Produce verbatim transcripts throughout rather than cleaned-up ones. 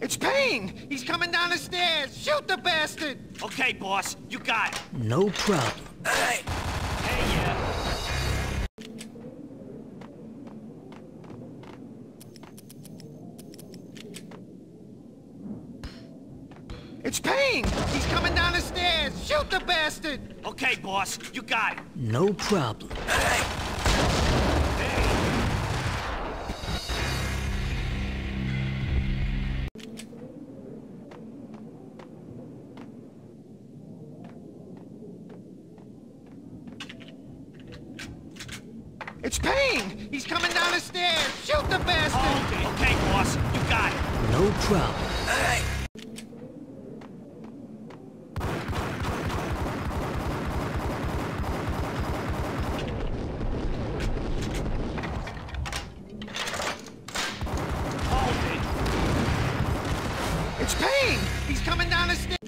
It's Payne! He's coming down the stairs! Shoot the bastard! Okay, boss. You got it. No problem. Hey! Hey, yeah. It's Payne! He's coming down the stairs! Shoot the bastard! Okay, boss. You got it. No problem. Hey! It's Payne! He's coming down the stairs! Shoot the bastard! Hold it. Okay, boss. You got it. No problem. Hey! Hold it. It's Payne! He's coming down the stairs!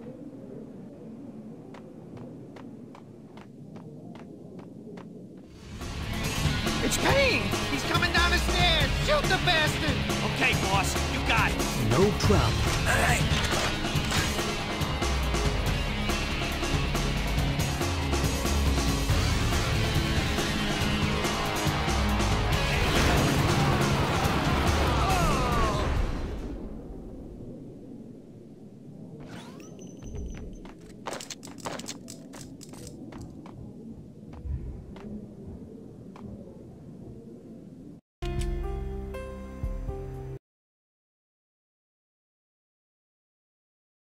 It's Payne! He's coming down the stairs! Shoot the bastard! Okay, boss. You got it. No problem. Hey!